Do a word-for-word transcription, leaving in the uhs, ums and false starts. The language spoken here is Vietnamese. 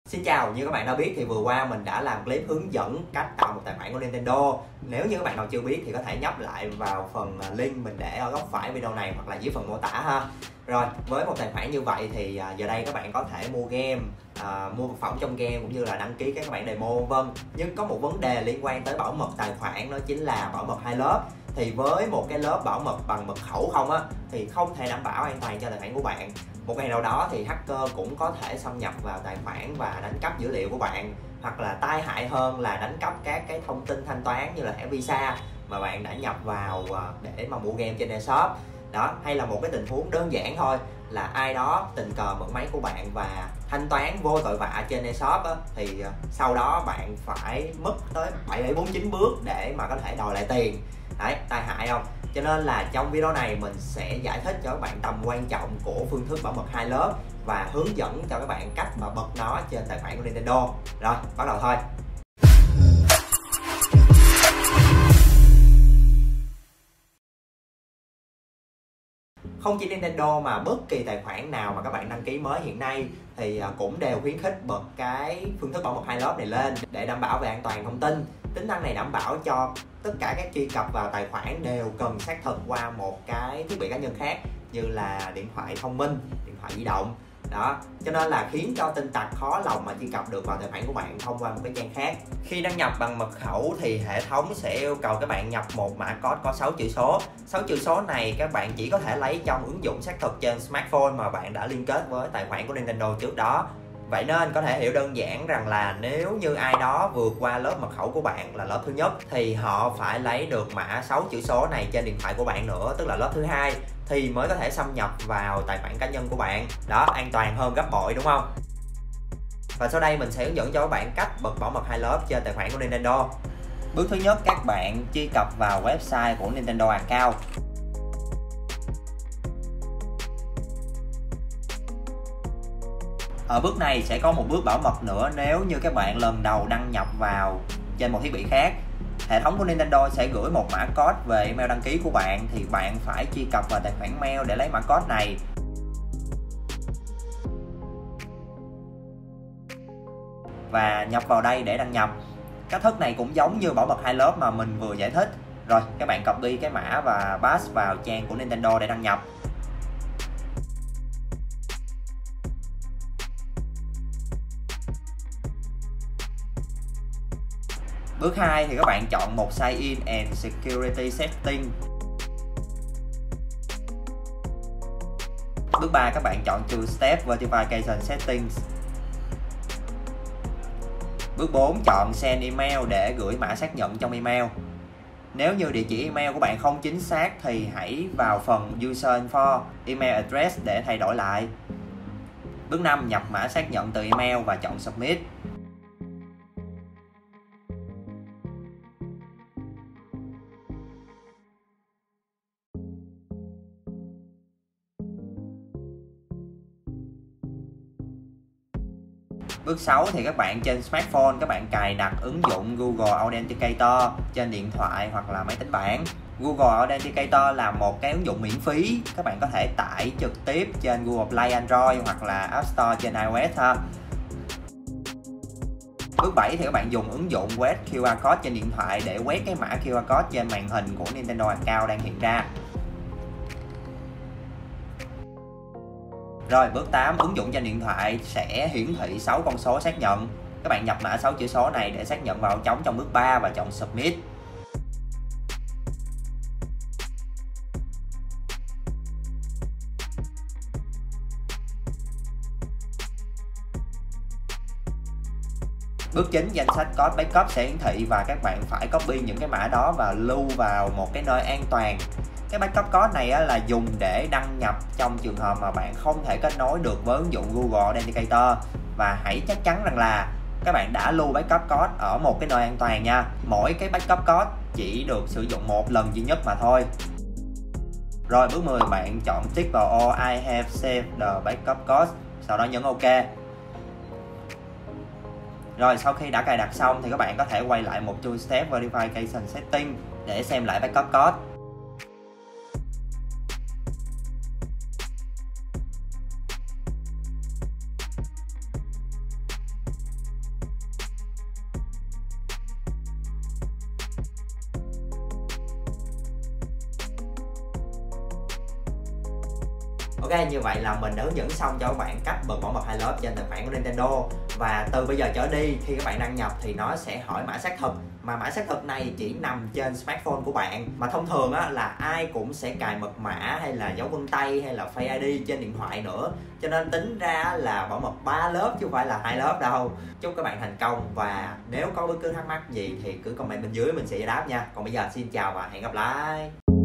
Xin chào, như các bạn đã biết thì vừa qua mình đã làm clip hướng dẫn cách tạo một tài khoản của Nintendo. Nếu như các bạn nào chưa biết thì có thể nhấp lại vào phần link mình để ở góc phải video này hoặc là dưới phần mô tả ha. Rồi, với một tài khoản như vậy thì giờ đây các bạn có thể mua game, à, mua vật phẩm trong game cũng như là đăng ký các bản demo vân. Nhưng có một vấn đề liên quan tới bảo mật tài khoản, đó chính là bảo mật hai lớp. Thì với một cái lớp bảo mật bằng mật khẩu không á thì không thể đảm bảo an toàn cho tài khoản của bạn. Một ngày nào đó thì hacker cũng có thể xâm nhập vào tài khoản và đánh cắp dữ liệu của bạn, hoặc là tai hại hơn là đánh cắp các cái thông tin thanh toán như là thẻ Visa mà bạn đã nhập vào để mà mua game trên eShop. Đó, hay là một cái tình huống đơn giản thôi là ai đó tình cờ mượn máy của bạn và thanh toán vô tội vạ trên eShop á, thì sau đó bạn phải mất tới bảy bảy bốn chín bước để mà có thể đòi lại tiền. Đấy, tai hại không? Cho nên là trong video này mình sẽ giải thích cho các bạn tầm quan trọng của phương thức bảo mật hai lớp và hướng dẫn cho các bạn cách mà bật nó trên tài khoản của Nintendo. Rồi, bắt đầu thôi. Không chỉ Nintendo mà bất kỳ tài khoản nào mà các bạn đăng ký mới hiện nay thì cũng đều khuyến khích bật cái phương thức bảo mật hai lớp này lên để đảm bảo về an toàn thông tin. Tính năng này đảm bảo cho tất cả các truy cập vào tài khoản đều cần xác thực qua một cái thiết bị cá nhân khác như là điện thoại thông minh, điện thoại di động. Đó, cho nên là khiến cho tin tặc khó lòng mà truy cập được vào tài khoản của bạn thông qua một cái trang khác. Khi đăng nhập bằng mật khẩu thì hệ thống sẽ yêu cầu các bạn nhập một mã code có sáu chữ số. sáu chữ số này các bạn chỉ có thể lấy trong ứng dụng xác thực trên smartphone mà bạn đã liên kết với tài khoản của Nintendo trước đó. Vậy nên có thể hiểu đơn giản rằng là nếu như ai đó vượt qua lớp mật khẩu của bạn là lớp thứ nhất thì họ phải lấy được mã sáu chữ số này trên điện thoại của bạn nữa, tức là lớp thứ hai, thì mới có thể xâm nhập vào tài khoản cá nhân của bạn. Đó, an toàn hơn gấp bội đúng không? Và sau đây mình sẽ hướng dẫn cho các bạn cách bật bảo mật hai lớp trên tài khoản của Nintendo. Bước thứ nhất, các bạn truy cập vào website của Nintendo Account. Ở bước này sẽ có một bước bảo mật nữa nếu như các bạn lần đầu đăng nhập vào trên một thiết bị khác. Hệ thống của Nintendo sẽ gửi một mã code về email đăng ký của bạn thì bạn phải truy cập vào tài khoản mail để lấy mã code này. Và nhập vào đây để đăng nhập. Cách thức này cũng giống như bảo mật hai lớp mà mình vừa giải thích. Rồi, các bạn copy cái mã và paste vào trang của Nintendo để đăng nhập. Bước hai thì các bạn chọn một Sign in and Security Setting. Bước ba các bạn chọn Two Step Verification Settings. Bước bốn chọn Send Email để gửi mã xác nhận trong email. Nếu như địa chỉ email của bạn không chính xác thì hãy vào phần User Info Email Address để thay đổi lại. Bước năm nhập mã xác nhận từ email và chọn Submit. Bước sáu thì các bạn trên smartphone các bạn cài đặt ứng dụng Google Authenticator trên điện thoại hoặc là máy tính bảng. Google Authenticator là một cái ứng dụng miễn phí, các bạn có thể tải trực tiếp trên Google Play Android hoặc là App Store trên iOS ha. Bước bảy thì các bạn dùng ứng dụng quét quy rờ code trên điện thoại để quét cái mã quy rờ code trên màn hình của Nintendo Account đang hiện ra. Rồi, bước tám, ứng dụng trên điện thoại sẽ hiển thị sáu con số xác nhận. Các bạn nhập mã sáu chữ số này để xác nhận vào trống trong bước ba và chọn Submit. Bước chín, danh sách code backup sẽ hiển thị và các bạn phải copy những cái mã đó và lưu vào một cái nơi an toàn. Cái backup code này là dùng để đăng nhập trong trường hợp mà bạn không thể kết nối được với ứng dụng Google Authenticator. Và hãy chắc chắn rằng là các bạn đã lưu backup code ở một cái nơi an toàn nha. Mỗi cái backup code chỉ được sử dụng một lần duy nhất mà thôi. Rồi, bước mười, bạn chọn tick vào ô I have saved the backup code, sau đó nhấn OK. Rồi, sau khi đã cài đặt xong thì các bạn có thể quay lại một Two Step Verification Setting để xem lại backup code. Ok, như vậy là mình đã hướng dẫn xong cho các bạn cách bật bảo mật hai lớp trên tài khoản của Nintendo. Và từ bây giờ trở đi, khi các bạn đăng nhập thì nó sẽ hỏi mã xác thực, mà mã xác thực này chỉ nằm trên smartphone của bạn. Mà thông thường á, là ai cũng sẽ cài mật mã hay là dấu vân tay hay là Face i đê trên điện thoại nữa, cho nên tính ra là bảo mật ba lớp chứ không phải là hai lớp đâu. Chúc các bạn thành công, và nếu có bất cứ thắc mắc gì thì cứ comment bên dưới mình sẽ giải đáp nha. Còn bây giờ xin chào và hẹn gặp lại.